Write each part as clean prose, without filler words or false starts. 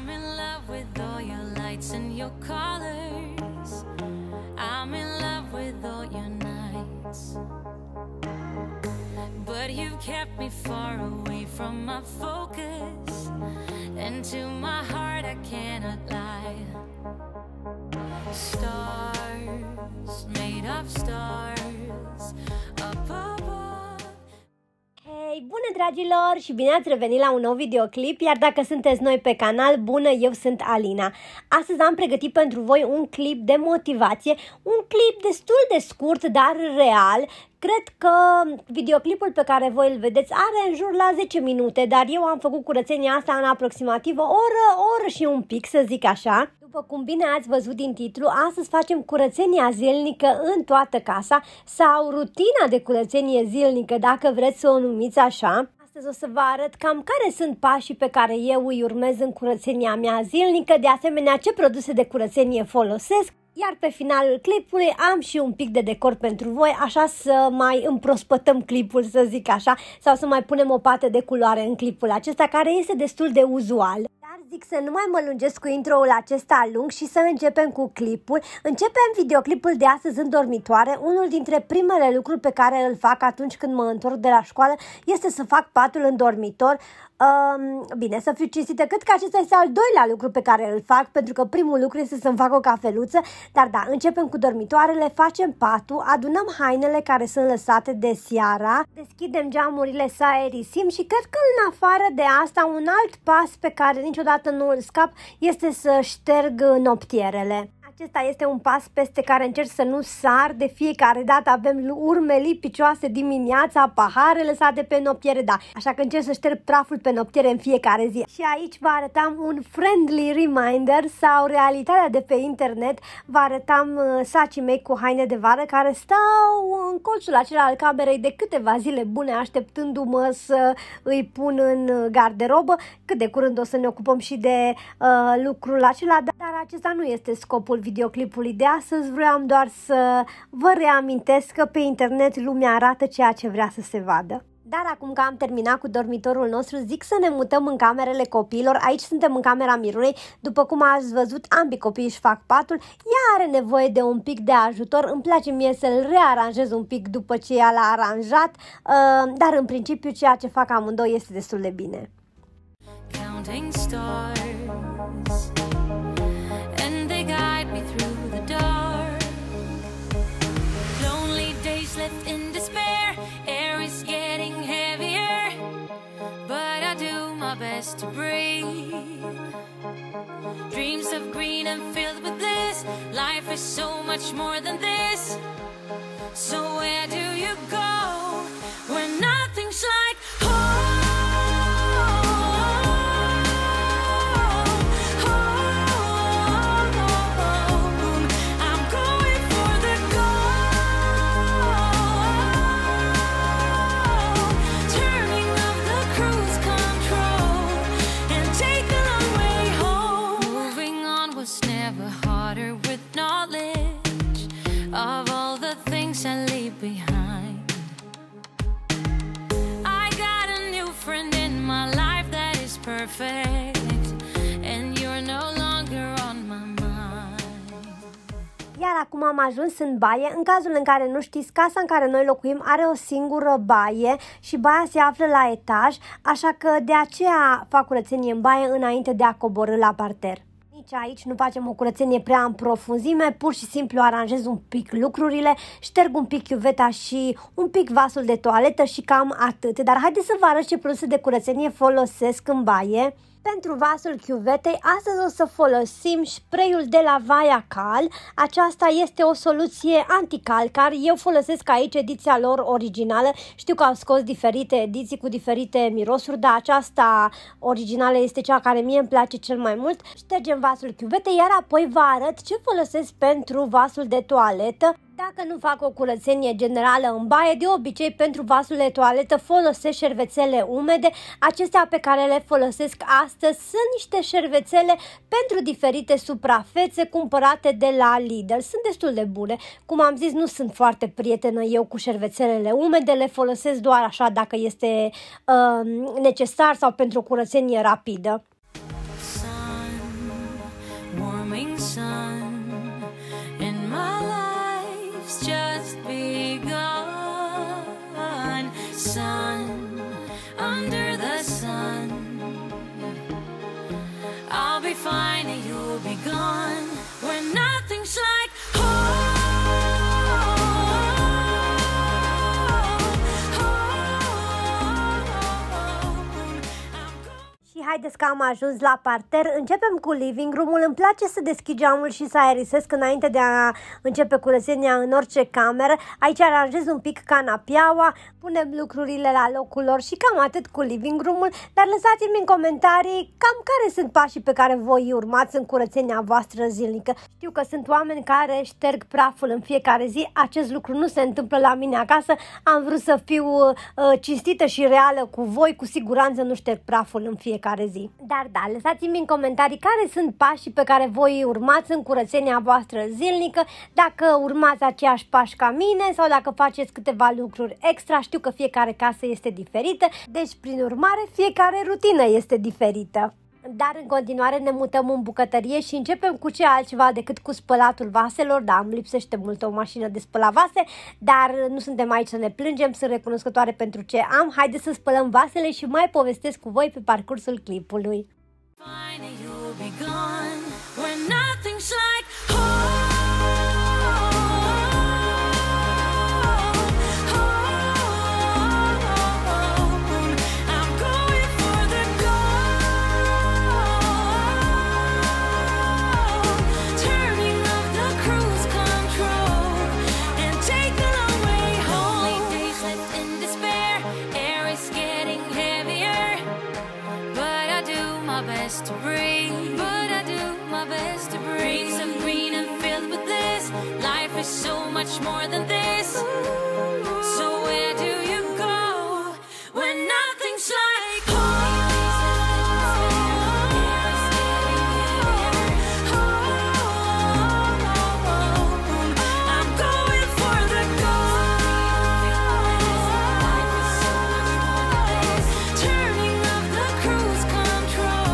I'm in love with all your lights and your colors. I'm in love with all your nights. But you've kept me far away from my focus. And to my heart I cannot lie. Stars, made of stars, up above. Hei, bună dragilor și bine ați revenit la un nou videoclip, iar dacă sunteți noi pe canal, bună, eu sunt Alina. Astăzi am pregătit pentru voi un clip de motivație, un clip destul de scurt, dar real. Cred că videoclipul pe care voi îl vedeți are în jur la 10 minute, dar eu am făcut curățenia asta în aproximativ o oră și un pic, să zic așa. După cum bine ați văzut din titlu, astăzi facem curățenia zilnică în toată casa sau rutina de curățenie zilnică, dacă vreți să o numiți așa. Astăzi o să vă arăt cam care sunt pașii pe care eu îi urmez în curățenia mea zilnică, de asemenea ce produse de curățenie folosesc. Iar pe finalul clipului am și un pic de decor pentru voi, așa să mai împrospătăm clipul, să zic așa, sau să mai punem o pată de culoare în clipul acesta, care este destul de uzual. Dar zic să nu mai mă lungesc cu intro-ul acesta lung și să începem cu clipul. Începem videoclipul de astăzi în dormitoare. Unul dintre primele lucruri pe care îl fac atunci când mă întorc de la școală este să fac patul în dormitor. Bine, să fiu cinstită, cred că acesta este al doilea lucru pe care îl fac, pentru că primul lucru este să-mi fac o cafeluță, dar da, începem cu dormitoarele, facem patul, adunăm hainele care sunt lăsate de seara, deschidem geamurile să aerisim și cred că în afară de asta un alt pas pe care niciodată nu îl scap este să șterg noptierele. Acesta este un pas peste care încerc să nu sar, de fiecare dată avem urme lipicioase dimineața, pahare lăsate pe noptiere, da, așa că încerc să șterg praful pe noptiere în fiecare zi. Și aici vă arătam un friendly reminder sau realitatea de pe internet, vă arătam sacii mei cu haine de vară care stau în colțul acela al camerei de câteva zile bune, așteptându-mă să îi pun în garderobă. Cât de curând o să ne ocupăm și de lucrul acela, dar acesta nu este scopul videoclipului de astăzi. Vreau doar să vă reamintesc că pe internet lumea arată ceea ce vrea să se vadă. Dar acum că am terminat cu dormitorul nostru, zic să ne mutăm în camerele copiilor. Aici suntem în camera Mirunei. După cum ați văzut, ambii copii își fac patul. Ea are nevoie de un pic de ajutor. Îmi place mie să-l rearanjez un pic după ce ea l-a aranjat, dar în principiu ceea ce fac amândoi este destul de bine. Counting stars, and they guide me through the dark. Lonely days left in despair, air is getting heavier, but I do my best to breathe. Dreams of green and filled with bliss, life is so much more than this. So where do you go when nothing's like home? Of all the things I leave behind, I got a new friend in my life that is perfect, and you're no longer on my mind. Iar acum am ajuns în baie. În cazul în care nu știți, casa în care noi locuim are o singură baie și baia se află la etaj, așa că de aceea fac curățenie în baie înainte de a coborî la parter. Aici nu facem o curățenie prea în profunzime, pur și simplu aranjez un pic lucrurile, șterg un pic chiuveta și un pic vasul de toaletă și cam atât. Dar haideți să vă arăt ce produse de curățenie folosesc în baie. Pentru vasul chiuvetei, astăzi o să folosim spray-ul de la Viacal. Aceasta este o soluție anticalcar. Eu folosesc aici ediția lor originală. Știu că au scos diferite ediții cu diferite mirosuri, dar aceasta originală este cea care mie îmi place cel mai mult. Ștergem vasul chiuvetei, iar apoi vă arăt ce folosesc pentru vasul de toaletă. Dacă nu fac o curățenie generală în baie, de obicei pentru vasul de toaletă folosesc șervețele umede. Acestea pe care le folosesc astăzi sunt niște șervețele pentru diferite suprafețe cumpărate de la Lidl. Sunt destul de bune. Cum am zis, nu sunt foarte prietenă eu cu șervețelele umede, le folosesc doar așa dacă este necesar sau pentru o curățenie rapidă. Sun be gone when nothing's like home. Haideți că am ajuns la parter, începem cu living room-ul, îmi place să deschid geamul și să aerisesc înainte de a începe curățenia în orice cameră. Aici aranjez un pic canapiaua, punem lucrurile la locul lor și cam atât cu living room-ul, dar lăsați-mi în comentarii cam care sunt pașii pe care voi urmați în curățenia voastră zilnică. Știu că sunt oameni care șterg praful în fiecare zi, acest lucru nu se întâmplă la mine acasă, am vrut să fiu cinstită și reală cu voi, cu siguranță nu șterg praful în fiecare zi. Dar da, lăsați-mi în comentarii care sunt pașii pe care voi urmați în curățenia voastră zilnică, dacă urmați aceiași pași ca mine sau dacă faceți câteva lucruri extra. Știu că fiecare casă este diferită, deci prin urmare fiecare rutină este diferită. Dar în continuare ne mutăm în bucătărie și începem cu ce altceva decât cu spălatul vaselor. Da, îmi lipsește mult o mașină de spălat vase, dar nu suntem aici să ne plângem, sunt recunoscătoare pentru ce am. Haideți să spălăm vasele și mai povestesc cu voi pe parcursul clipului. To breathe, but I do my best to breathe. Dreams of green and filled with bliss. Life is so much more than this. So where do you go when nothing's like home? I'm going for the gold. Turning off the cruise control.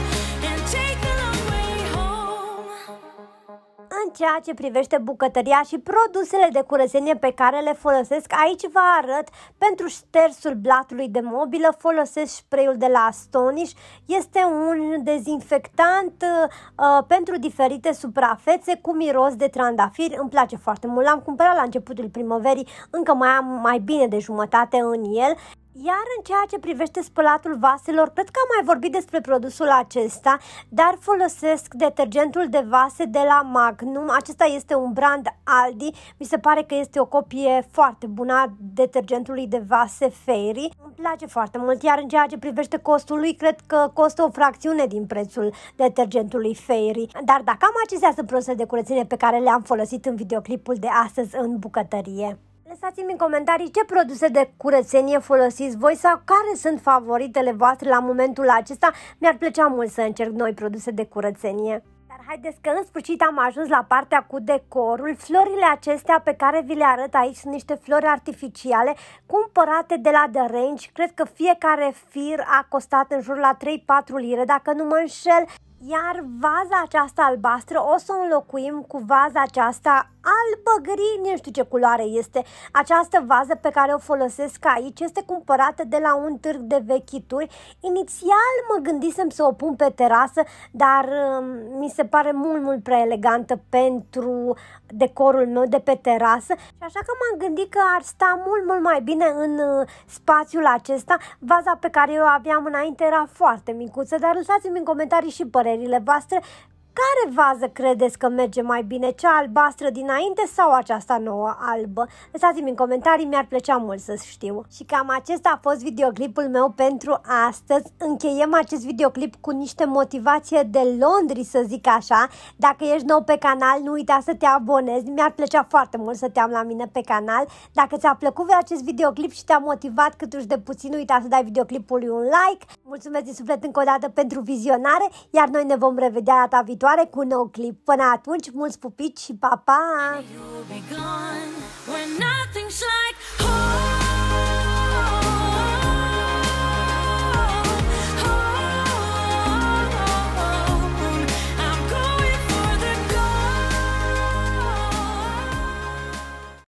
În ceea ce privește bucătăria și produsele de curățenie pe care le folosesc, aici vă arăt. Pentru ștersul blatului de mobilă folosesc spray-ul de la Astonish. Este un dezinfectant pentru diferite suprafețe cu miros de trandafiri. Îmi place foarte mult, l-am cumpărat la începutul primăverii, încă mai am mai bine de jumătate în el. Iar în ceea ce privește spălatul vaselor, cred că am mai vorbit despre produsul acesta, dar folosesc detergentul de vase de la Magnum. Acesta este un brand Aldi, mi se pare că este o copie foarte bună a detergentului de vase Fairy. Îmi place foarte mult, iar în ceea ce privește costul lui, cred că costă o fracțiune din prețul detergentului Fairy. Dar dacă cam acestea sunt produsele de curățenie pe care le-am folosit în videoclipul de astăzi în bucătărie. Lăsați-mi în comentarii ce produse de curățenie folosiți voi sau care sunt favoritele voastre la momentul acesta. Mi-ar plăcea mult să încerc noi produse de curățenie. Dar haideți că în sfârșit am ajuns la partea cu decorul. Florile acestea pe care vi le arăt aici sunt niște flori artificiale cumpărate de la The Range. Cred că fiecare fir a costat în jur la 3-4 lire, dacă nu mă înșel. Iar vaza aceasta albastră o să o înlocuim cu vaza aceasta albă-gri, nu știu ce culoare este. Această vază pe care o folosesc aici este cumpărată de la un târg de vechituri. Inițial mă gândisem să o pun pe terasă, dar mi se pare mult prea elegantă pentru decorul meu de pe terasă. Și așa că m-am gândit că ar sta mult mai bine în spațiul acesta. Vaza pe care eu aveam înainte era foarte micuță, dar lăsați-mi în comentarii și părerile voastre. Care vază credeți că merge mai bine, cea albastră dinainte sau aceasta nouă albă? Lăsați-mi în comentarii, mi-ar plăcea mult să știu. Și cam acesta a fost videoclipul meu pentru astăzi. Încheiem acest videoclip cu niște motivație de Londri, să zic așa. Dacă ești nou pe canal, nu uita să te abonezi, mi-ar plăcea foarte mult să te am la mine pe canal. Dacă ți-a plăcut acest videoclip și te-a motivat câtuși de puțin, nu uita să dai videoclipului un like. Mulțumesc din suflet încă o dată pentru vizionare, iar noi ne vom revedea data viitoare cu un nou clip. Până atunci, mulți pupici și pa, pa!